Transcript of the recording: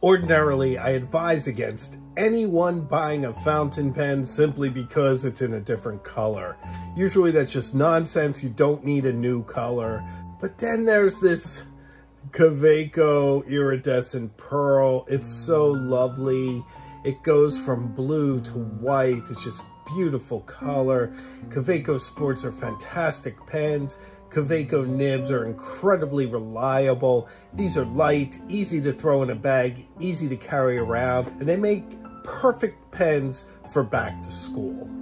Ordinarily, I advise against anyone buying a fountain pen simply because it's in a different color. Usually that's just nonsense. You don't need a new color. But then there's this Kaweco Iridescent Pearl. It's so lovely. It goes from blue to white. It's just beautiful color. Kaweco Sports are fantastic pens. Kaweco nibs are incredibly reliable. These are light, easy to throw in a bag, easy to carry around, and they make perfect pens for back to school.